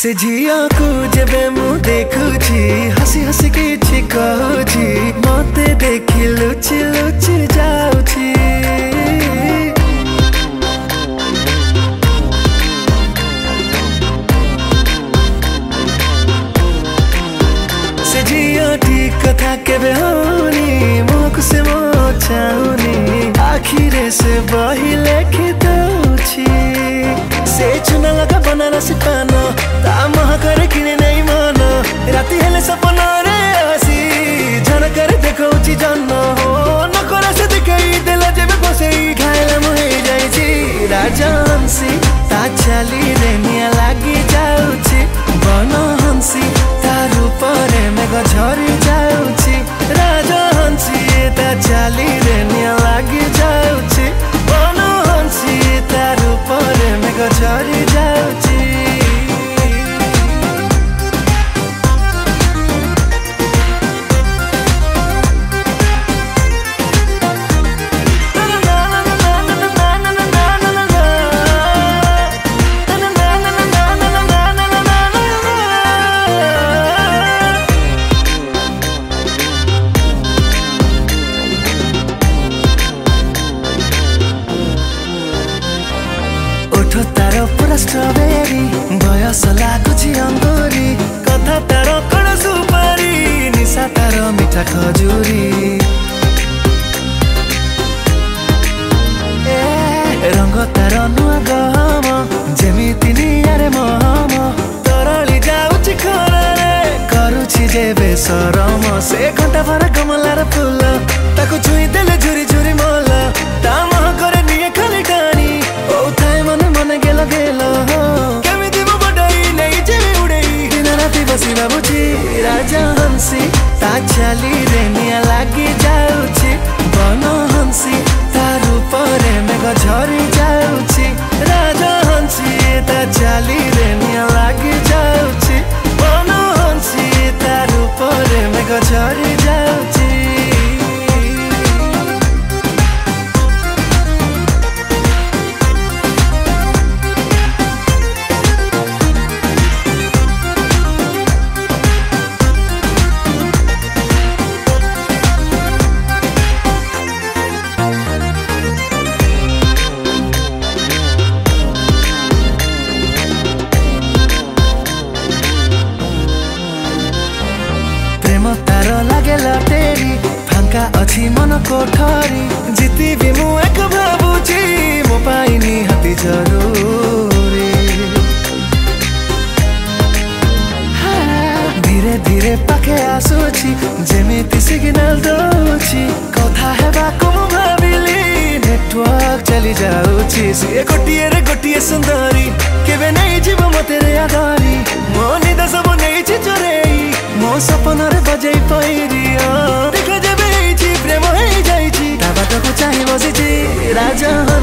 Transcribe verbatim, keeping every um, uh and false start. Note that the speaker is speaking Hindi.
से झिया को जेबे मु देखुची हसी हसी किछि कहूची मते देखि लुचि लुचि जाउची। से झिया ठीक कथा केबे होनी मुख से मो चाहुनी आखिरे से बही लेखि दउची। से चुना लगा बनारस पान ता महकर किने नहीं मन राति हेले सपना रे आसी झनकर देखौची जन्न हो नकर से देखई देला जेबे बसई खाइला मोहे जाईची। राजा हंसी ता चाली रे निया लागी जाउची बन हंसी ता रूप रे मेघ झरी जाउची। राजा हंसी ता चाली रे निया लागी जाउची बन हंसी ता रूप रे मेघ झरी जाउची। तार पूरा स्ट्रॉबेरी बयस लागुची अंगूरी कथा तार कण सुपारी निशा तार मीठा खजूरी। ए रंग तार नुआ गहम जेमिति नियारे महम तरली जाउची खरारे करूची जेबे सरम। से घंटा भर कमलार फूल ताको छुई देले झुरी झुरी मोल ता मह करे निये खाली टाणी ओ थाए मन मन गेलो गेलो केमिति मो बडई नहीं जेबे उड़ई दिन राति बसी बाबूची। राजा हंसी ता चाली रे निया लागी जाउची बन हंसी ता रूप रे मेघ झरी जाउची। राजा हंसी ता चाली रे निया लागी जाउची बन हंसी ता रूप रे मेघ झरी जाउची। तार लागे लटेरी फांका अच्छी मन कोठरी जीती भी मु एक भाबुची मो पाई निहाती जरूरी। धीरे धीरे पाखे आसुची जेमिति सिग्नल दउची कथा हेबाको मु भाबिली नेटवर्क चली जाउची। से गोटिए रे गोटिए सुंदरी केबे नहीं जीव मते रे आधारी मो निद सब नहीं छी चोरेई मो सपन रे बजई पैरी देखो जेबे प्रेम हो जाइची ता बाटको चाहि बसिची। राजा